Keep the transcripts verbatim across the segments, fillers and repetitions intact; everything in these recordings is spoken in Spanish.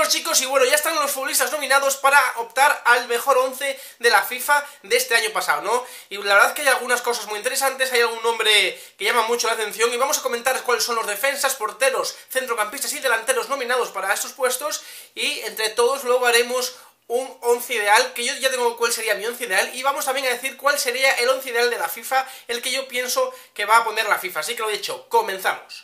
todos, chicos, y bueno, ya están los futbolistas nominados para optar al mejor once de la FIFA de este año pasado, ¿no? Y la verdad es que hay algunas cosas muy interesantes, hay algún nombre que llama mucho la atención y vamos a comentar cuáles son los defensas, porteros, centrocampistas y delanteros nominados para estos puestos, y entre todos luego haremos un once ideal, que yo ya tengo cuál sería mi once ideal, y vamos también a decir cuál sería el once ideal de la FIFA, el que yo pienso que va a poner la FIFA. Así que lo dicho, comenzamos.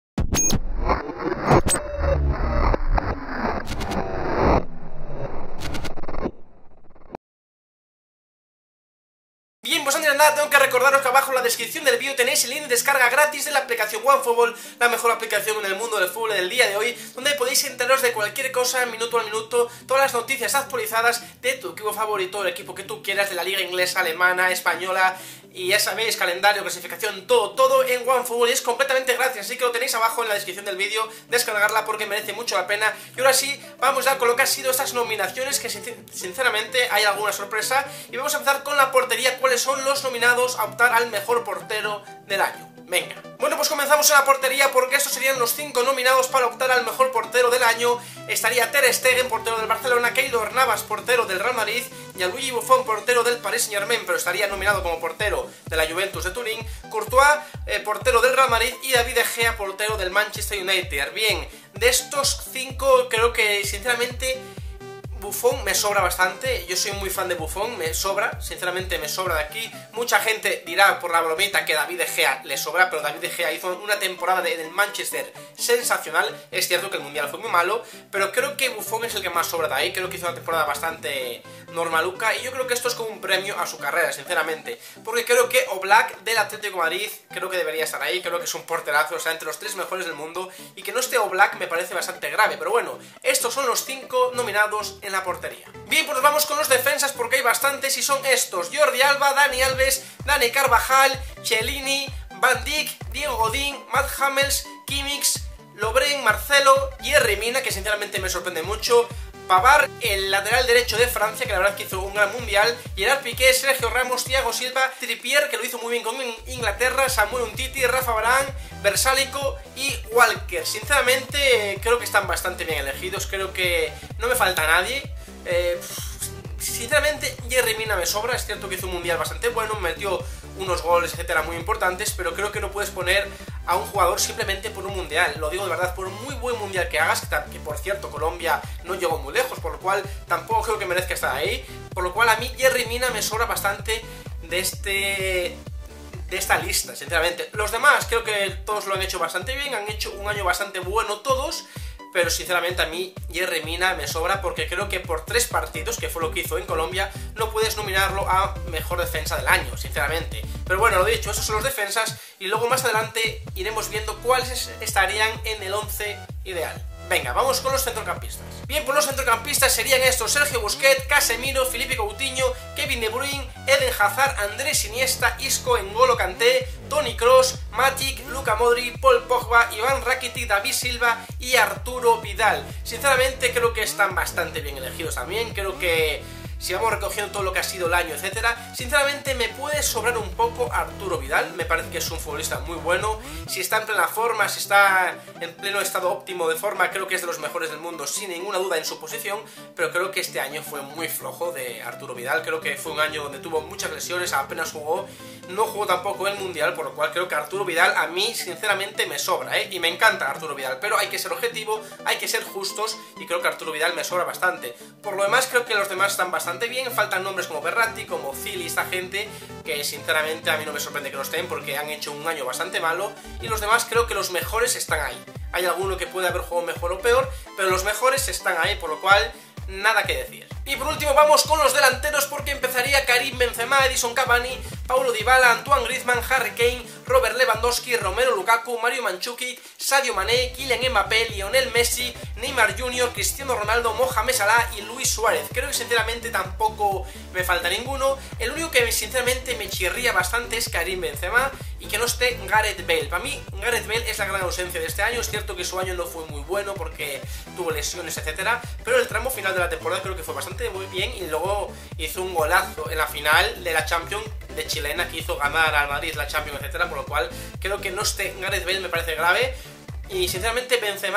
Bien, pues antes de nada tengo que recordaros que abajo en la descripción del vídeo tenéis el link de descarga gratis de la aplicación OneFootball, la mejor aplicación en el mundo del fútbol del día de hoy, donde podéis enteraros de cualquier cosa minuto a minuto, todas las noticias actualizadas de tu equipo favorito, el equipo que tú quieras, de la liga inglesa, alemana, española, y ya sabéis, calendario, clasificación, todo, todo en OneFootball, y es completamente gratis, así que lo tenéis abajo en la descripción del vídeo, descargarla porque merece mucho la pena. Y ahora sí, vamos ya con lo que han sido estas nominaciones, que sinceramente hay alguna sorpresa, y vamos a empezar con la portería. ¿Cuáles son los nominados a optar al mejor portero del año? Venga. Bueno, pues comenzamos en la portería, porque estos serían los cinco nominados para optar al mejor portero del año. Estaría Ter Stegen, portero del Barcelona, Keylor Navas, portero del Real Madrid, Gianluigi Buffon, portero del Paris Saint-Germain, pero estaría nominado como portero de la Juventus de Turín, Courtois, eh, portero del Real Madrid, y David De Gea, portero del Manchester United. Bien, de estos cinco creo que sinceramente Buffon me sobra bastante, yo soy muy fan de Buffon, me sobra, sinceramente me sobra de aquí. Mucha gente dirá por la bromita que David De Gea le sobra, pero David De Gea hizo una temporada de, del Manchester sensacional. Es cierto que el Mundial fue muy malo, pero creo que Buffon es el que más sobra de ahí. Creo que hizo una temporada bastante normaluca, y yo creo que esto es como un premio a su carrera, sinceramente, porque creo que Oblak del Atlético de Madrid, creo que debería estar ahí, creo que es un porterazo, o sea, entre los tres mejores del mundo, y que no esté Oblak me parece bastante grave, pero bueno, estos son los cinco nominados en la portería. Bien, pues nos vamos con los defensas, porque hay bastantes, y son estos: Jordi Alba, Dani Alves, Dani Carvajal, Chiellini, Van Dijk, Diego Godín, Matt Hummels, Kimmich, Lovren, Marcelo, Yerry Mina, que sinceramente me sorprende mucho, Pavard, el lateral derecho de Francia, que la verdad es que hizo un gran mundial, Gerard Piqué, Sergio Ramos, Thiago Silva, Trippier, que lo hizo muy bien con Inglaterra, Samuel Umtiti, Rafa Varane, Versálico y Walker. Sinceramente creo que están bastante bien elegidos, creo que no me falta nadie. eh, Sinceramente Yerry Mina me sobra, es cierto que hizo un mundial bastante bueno, metió unos goles, etcétera, muy importantes, pero creo que no puedes poner a un jugador simplemente por un mundial. Lo digo de verdad, por un muy buen mundial que hagas, que, que por cierto Colombia no llegó muy lejos, por lo cual tampoco creo que merezca estar ahí, por lo cual a mí Yerry Mina me sobra bastante de este... de esta lista, sinceramente. Los demás creo que todos lo han hecho bastante bien, han hecho un año bastante bueno todos, pero sinceramente a mí Yerry Mina me sobra, porque creo que por tres partidos, que fue lo que hizo en Colombia, no puedes nominarlo a mejor defensa del año, sinceramente. Pero bueno, lo dicho, esos son los defensas, y luego más adelante iremos viendo cuáles estarían en el once ideal. Venga, vamos con los centrocampistas. Bien, pues los centrocampistas serían estos: Sergio Busquets, Casemiro, Filipe Coutinho, Kevin De Bruyne, Eden Hazard, Andrés Iniesta, Isco, N'Golo Kanté, Toni Kroos, Matic, Luka Modric, Paul Pogba, Iván Rakitic, David Silva y Arturo Vidal. Sinceramente creo que están bastante bien elegidos también, creo que si vamos recogiendo todo lo que ha sido el año, etcétera, sinceramente me puede sobrar un poco Arturo Vidal. Me parece que es un futbolista muy bueno, si está en plena forma, si está en pleno estado óptimo de forma, creo que es de los mejores del mundo, sin ninguna duda en su posición, pero creo que este año fue muy flojo de Arturo Vidal. Creo que fue un año donde tuvo muchas lesiones, apenas jugó, no jugó tampoco el Mundial, por lo cual creo que Arturo Vidal a mí sinceramente me sobra, ¿eh? Y me encanta Arturo Vidal, pero hay que ser objetivo, hay que ser justos, y creo que Arturo Vidal me sobra bastante. Por lo demás creo que los demás están bastante bastante bien, faltan nombres como Berratti, como Zili, esta gente que sinceramente a mí no me sorprende que no estén, porque han hecho un año bastante malo, y los demás creo que los mejores están ahí. Hay alguno que puede haber jugado mejor o peor, pero los mejores están ahí, por lo cual nada que decir. Y por último vamos con los delanteros, porque empezaría Karim Benzema, Edison Cavani, Paulo Dybala, Antoine Griezmann, Harry Kane, Robert Lewandowski, Romelu Lukaku, Mario Mandzukic, Sadio Mané, Kylian Mbappé, Lionel Messi, Neymar junior, Cristiano Ronaldo, Mohamed Salah y Luis Suárez. Creo que sinceramente tampoco me falta ninguno. El único que sinceramente me chirría bastante es Karim Benzema, y que no esté Gareth Bale. Para mí Gareth Bale es la gran ausencia de este año. Es cierto que su año no fue muy bueno porque tuvo lesiones, etcétera, pero el tramo final de la temporada creo que fue bastante muy bien, y luego hizo un golazo en la final de la Champions de chilena, que hizo ganar al Madrid la Champions, etcétera, por lo cual creo que no esté Gareth Bale me parece grave. Y sinceramente Benzema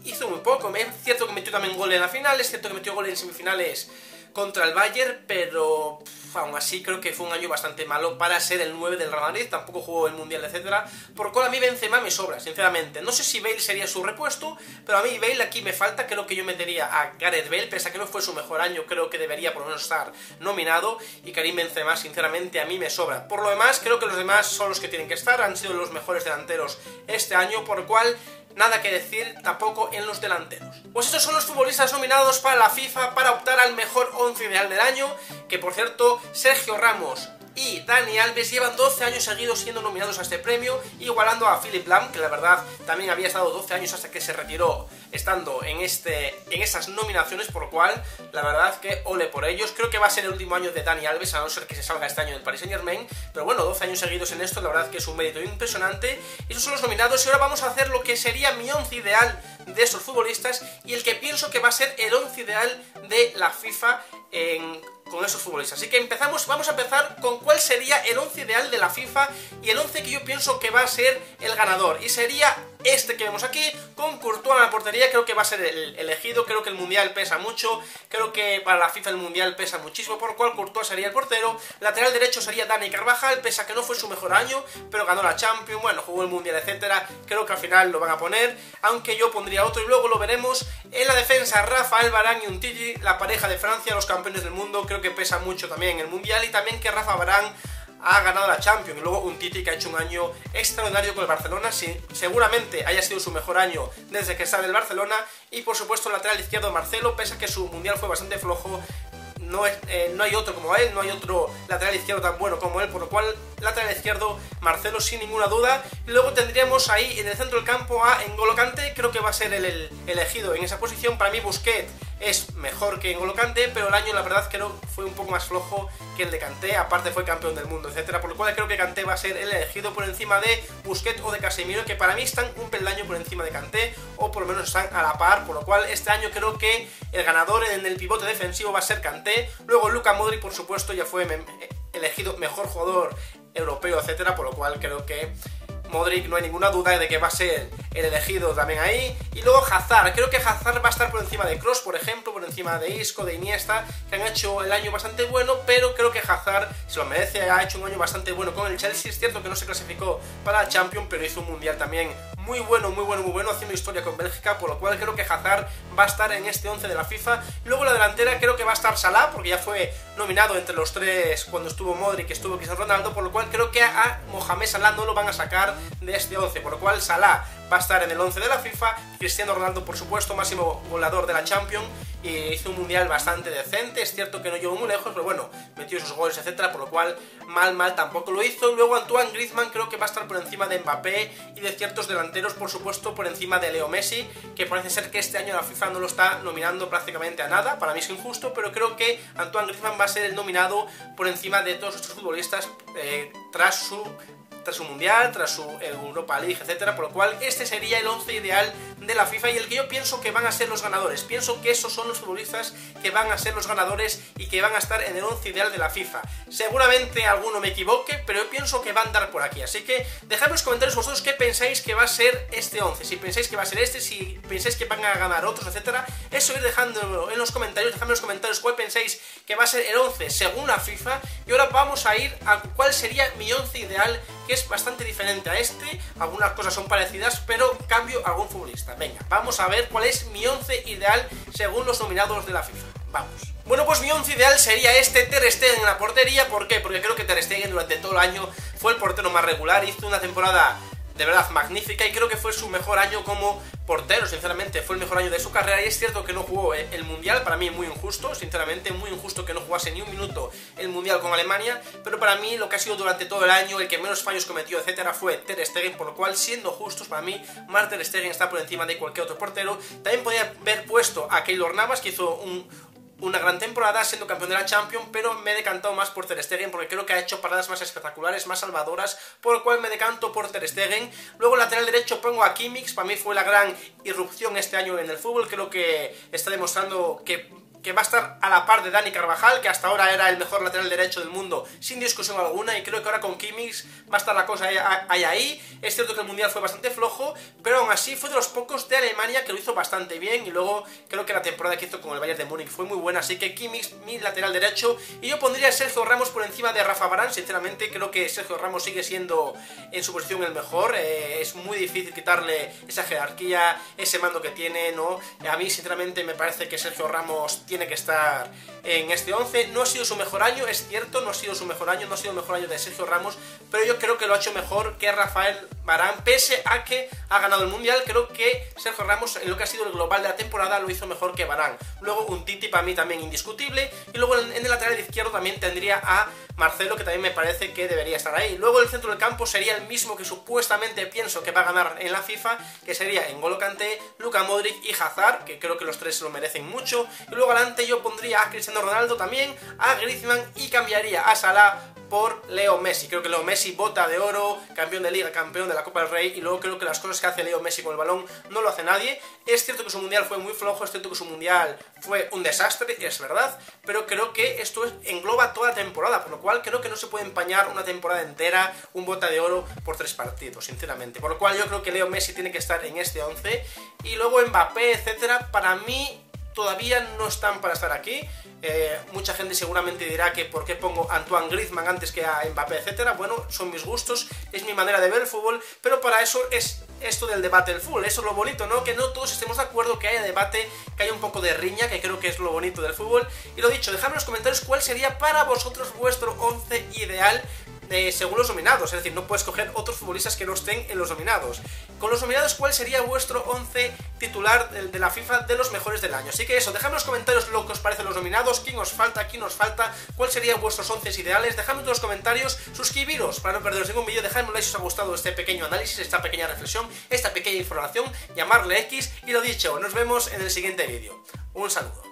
hizo muy poco. Es cierto que metió también gol en la final, es cierto que metió gol en semifinales contra el Bayern, pero pff, aún así creo que fue un año bastante malo para ser el nueve del Real Madrid, tampoco jugó el Mundial, etcétera, por lo cual a mí Benzema me sobra, sinceramente. No sé si Bale sería su repuesto, pero a mí Bale aquí me falta, creo que yo metería a Gareth Bale, pese a que no fue su mejor año, creo que debería por lo menos estar nominado, y Karim Benzema, sinceramente, a mí me sobra. Por lo demás, creo que los demás son los que tienen que estar, han sido los mejores delanteros este año, por lo cual nada que decir tampoco en los delanteros. Pues estos son los futbolistas nominados para la FIFA para optar al mejor once ideal del año, que por cierto, Sergio Ramos y Dani Alves llevan doce años seguidos siendo nominados a este premio, igualando a Philipp Lahm, que la verdad también había estado doce años hasta que se retiró estando en, este, en esas nominaciones, por lo cual la verdad que ole por ellos. Creo que va a ser el último año de Dani Alves, a no ser que se salga este año del Paris Saint Germain, pero bueno, doce años seguidos en esto, la verdad que es un mérito impresionante. Esos son los nominados y ahora vamos a hacer lo que sería mi once ideal de esos futbolistas y el que pienso que va a ser el once ideal de la FIFA en... con esos futbolistas. Así que empezamos, vamos a empezar con cuál sería el once ideal de la FIFA y el once que yo pienso que va a ser el ganador, y sería este que vemos aquí, con Courtois en la portería. Creo que va a ser el elegido, creo que el Mundial pesa mucho, creo que para la FIFA el Mundial pesa muchísimo, por lo cual Courtois sería el portero. Lateral derecho sería Dani Carvajal, pese a que no fue su mejor año, pero ganó la Champions, bueno, jugó el Mundial, etcétera, creo que al final lo van a poner, aunque yo pondría otro y luego lo veremos. En la defensa, Rafael Varane y Umtiti, la pareja de Francia, los campeones del mundo, creo que pesa mucho también en el Mundial, y también que Rafa Varane ha ganado la Champions, y luego Umtiti, que ha hecho un año extraordinario con el Barcelona, sí, seguramente haya sido su mejor año desde que está en el Barcelona. Y por supuesto el lateral izquierdo Marcelo, pese a que su Mundial fue bastante flojo, no, es, eh, no hay otro como él, no hay otro lateral izquierdo tan bueno como él, por lo cual lateral izquierdo Marcelo sin ninguna duda. Y luego tendríamos ahí en el centro del campo a N'Golo Kanté, creo que va a ser el, el elegido en esa posición. Para mí Busquets es mejor que N'Golo Kanté, pero el año la verdad creo fue un poco más flojo que el de Kanté, aparte fue campeón del mundo, etcétera, por lo cual creo que Kanté va a ser el elegido por encima de Busquets o de Casemiro, que para mí están un peldaño por encima de Kanté, o por lo menos están a la par, por lo cual este año creo que el ganador en el pivote defensivo va a ser Kanté. Luego Luka Modric, por supuesto, ya fue elegido mejor jugador europeo, etcétera, por lo cual creo que Modric no hay ninguna duda de que va a ser el elegido también ahí. Y luego Hazard, creo que Hazard va a estar por encima de Kroos, por ejemplo, por encima de Isco, de Iniesta, que han hecho el año bastante bueno, pero creo que Hazard se lo merece, ha hecho un año bastante bueno con el Chelsea. Es cierto que no se clasificó para la Champions, pero hizo un Mundial también muy bueno, muy bueno, muy bueno, haciendo historia con Bélgica, por lo cual creo que Hazard va a estar en este once de la FIFA. Luego la delantera creo que va a estar Salah, porque ya fue nominado entre los tres cuando estuvo Modric y estuvo Cristiano Ronaldo, por lo cual creo que a Mohamed Salah no lo van a sacar de este once, por lo cual Salah va a estar en el once de la FIFA. Cristiano Ronaldo, por supuesto, máximo goleador de la Champions, y hizo un Mundial bastante decente. Es cierto que no llegó muy lejos, pero bueno, metió esos goles, etcétera, por lo cual mal, mal tampoco lo hizo. Luego Antoine Griezmann creo que va a estar por encima de Mbappé y de ciertos delanteros, por supuesto, por encima de Leo Messi, que parece ser que este año la FIFA no lo está nominando prácticamente a nada. Para mí es injusto, pero creo que Antoine Griezmann va a ser el nominado por encima de todos estos futbolistas eh, tras su... tras su Mundial, tras su Europa League, etcétera, por lo cual este sería el once ideal de la FIFA y el que yo pienso que van a ser los ganadores. Pienso que esos son los futbolistas que van a ser los ganadores y que van a estar en el once ideal de la FIFA. Seguramente alguno me equivoque, pero yo pienso que va a andar por aquí, así que dejadme en los comentarios vosotros qué pensáis que va a ser este once, si pensáis que va a ser este, si pensáis que van a ganar otros, etcétera. Eso ir dejándolo en los comentarios, dejadme en los comentarios cuál pensáis que va a ser el once según la FIFA. Y ahora vamos a ir a cuál sería mi once ideal, que es bastante diferente a este. Algunas cosas son parecidas, pero cambio algún futbolista. Venga, vamos a ver cuál es mi once ideal según los nominados de la FIFA. Vamos. Bueno, pues mi once ideal sería este: Ter Stegen en la portería. ¿Por qué? Porque creo que Ter Stegen durante todo el año fue el portero más regular, hizo una temporada de verdad magnífica y creo que fue su mejor año como portero, sinceramente fue el mejor año de su carrera. Y es cierto que no jugó el Mundial, para mí muy injusto, sinceramente muy injusto que no jugase ni un minuto el Mundial con Alemania, pero para mí lo que ha sido durante todo el año, el que menos fallos cometió, etcétera, fue Ter Stegen, por lo cual, siendo justos, para mí Marc Ter Stegen está por encima de cualquier otro portero. También podía haber puesto a Keylor Navas, que hizo un... una gran temporada siendo campeón de la Champions, pero me he decantado más por Ter Stegen porque creo que ha hecho paradas más espectaculares, más salvadoras, por lo cual me decanto por Ter Stegen. Luego lateral derecho pongo a Kimmich, para mí fue la gran irrupción este año en el fútbol, creo que está demostrando que que va a estar a la par de Dani Carvajal, que hasta ahora era el mejor lateral derecho del mundo, sin discusión alguna, y creo que ahora con Kimmich va a estar la cosa ahí, ahí. Es cierto que el Mundial fue bastante flojo, pero aún así fue de los pocos de Alemania que lo hizo bastante bien, y luego creo que la temporada que hizo con el Bayern de Múnich fue muy buena, así que Kimmich, mi lateral derecho, y yo pondría a Sergio Ramos por encima de Rafa Varane. Sinceramente creo que Sergio Ramos sigue siendo en su posición el mejor, eh, es muy difícil quitarle esa jerarquía, ese mando que tiene, ¿no? A mí sinceramente me parece que Sergio Ramos tiene que estar en este once. No ha sido su mejor año, es cierto, no ha sido su mejor año, no ha sido el mejor año de Sergio Ramos, pero yo creo que lo ha hecho mejor que Rafael Varane, pese a que ha ganado el Mundial. Creo que Sergio Ramos, en lo que ha sido el global de la temporada, lo hizo mejor que Varane. Luego un Titi para mí también indiscutible, y luego en el lateral izquierdo también tendría a Marcelo, que también me parece que debería estar ahí. Luego el centro del campo sería el mismo que supuestamente pienso que va a ganar en la FIFA, que sería N'Golo Kanté, Luka Modric y Hazard, que creo que los tres se lo merecen mucho. Y luego adelante yo pondría a Cristiano Ronaldo también, a Griezmann, y cambiaría a Salah por Leo Messi. Creo que Leo Messi, bota de oro, campeón de Liga, campeón de la Copa del Rey, y luego creo que las cosas que hace Leo Messi con el balón no lo hace nadie. Es cierto que su Mundial fue muy flojo, es cierto que su Mundial fue un desastre, es verdad, pero creo que esto engloba toda la temporada, por lo cual creo que no se puede empañar una temporada entera, un bota de oro por tres partidos, sinceramente. Por lo cual yo creo que Leo Messi tiene que estar en este once, y luego Mbappé, etcétera, para mí todavía no están para estar aquí. Eh, mucha gente seguramente dirá que por qué pongo a Antoine Griezmann antes que a Mbappé, etcétera. Bueno, son mis gustos, es mi manera de ver el fútbol, pero para eso es esto del debate del fútbol. Eso es lo bonito, ¿no? Que no todos estemos de acuerdo, que haya debate, que haya un poco de riña, que creo que es lo bonito del fútbol. Y lo dicho, dejadme en los comentarios cuál sería para vosotros vuestro once ideal Eh, según los nominados, es decir, no puedes coger otros futbolistas que no estén en los nominados. Con los nominados, ¿cuál sería vuestro once titular de, de la FIFA de los mejores del año? Así que eso, dejadme en los comentarios lo que os parecen los nominados, quién os falta, quién os falta, cuáles serían vuestros once ideales. Dejadme en los comentarios, suscribiros para no perderos ningún vídeo, dejadme un like si os ha gustado este pequeño análisis, esta pequeña reflexión, esta pequeña información, llamarle X, y lo dicho, nos vemos en el siguiente vídeo. Un saludo.